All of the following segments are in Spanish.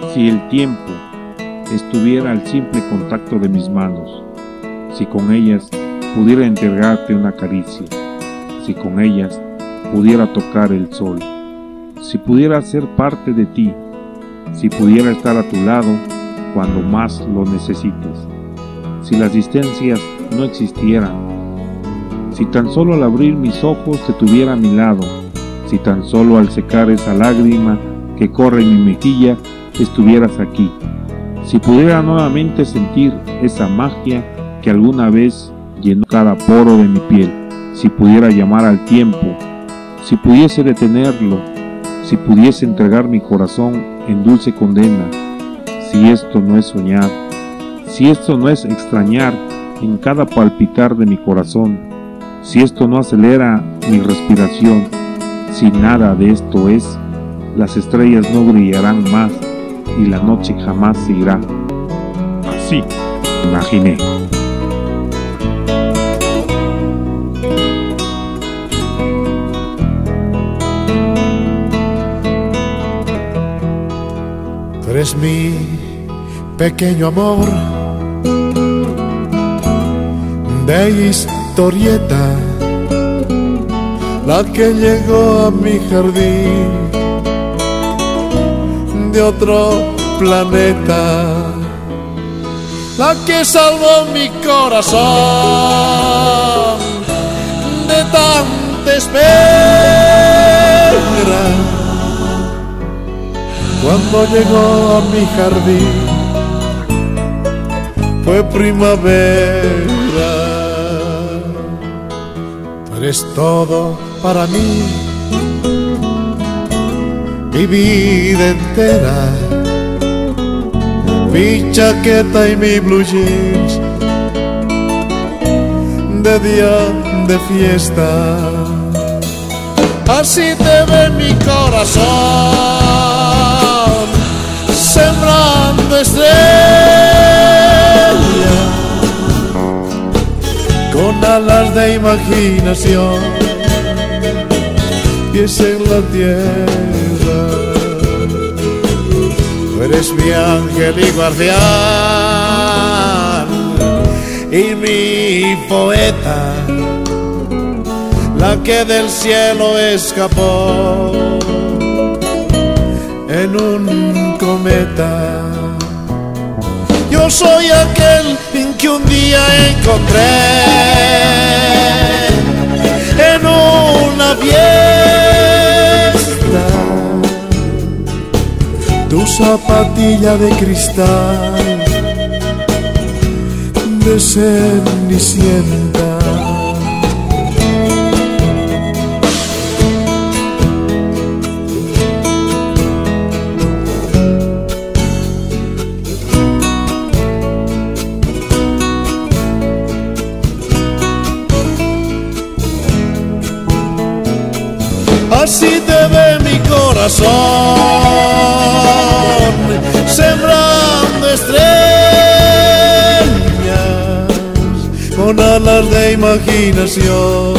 Si el tiempo estuviera al simple contacto de mis manos, si con ellas pudiera entregarte una caricia, si con ellas pudiera tocar el sol, si pudiera ser parte de ti, si pudiera estar a tu lado cuando más lo necesites, si las distancias no existieran, si tan solo al abrir mis ojos te tuviera a mi lado, si tan solo al secar esa lágrima que corre en mi mejilla estuvieras aquí, si pudiera nuevamente sentir esa magia que alguna vez llenó cada poro de mi piel, si pudiera llamar al tiempo, si pudiese detenerlo, si pudiese entregar mi corazón en dulce condena, si esto no es soñar, si esto no es extrañar en cada palpitar de mi corazón, si esto no acelera mi respiración, si nada de esto es, las estrellas no brillarán más y la noche jamás se irá. Así imaginé. Tú eres mi pequeño amor de historieta, la que llegó a mi jardín de otro planeta, la que salvó mi corazón de tanta espera. Cuando llegó a mi jardín fue primavera. Tú eres todo para mí, mi vida entera, mi chaqueta y mi blue jeans de día de fiesta. Así te ve mi corazón, sembrando estrellas con alas de imaginación, pies en la tierra. Tú eres mi ángel y guardián y mi poeta, la que del cielo escapó en un cometa. Yo soy aquel que un día encontré en una fiesta tu zapatilla de cristal de cenicienta. Así te ve mi corazón, sembrando estrellas con alas de imaginación,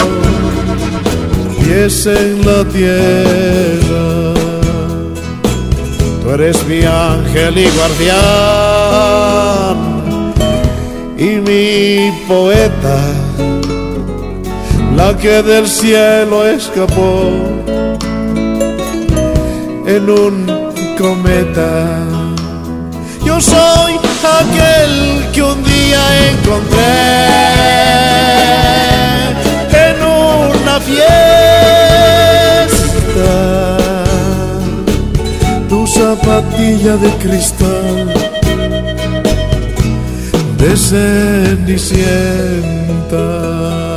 pies en la tierra. Tú eres mi ángel y guardián y mi poeta, la que del cielo escapó en un cometa. Yo soy aquel que un día encontré en una fiesta tu zapatilla de cristal de cenicienta.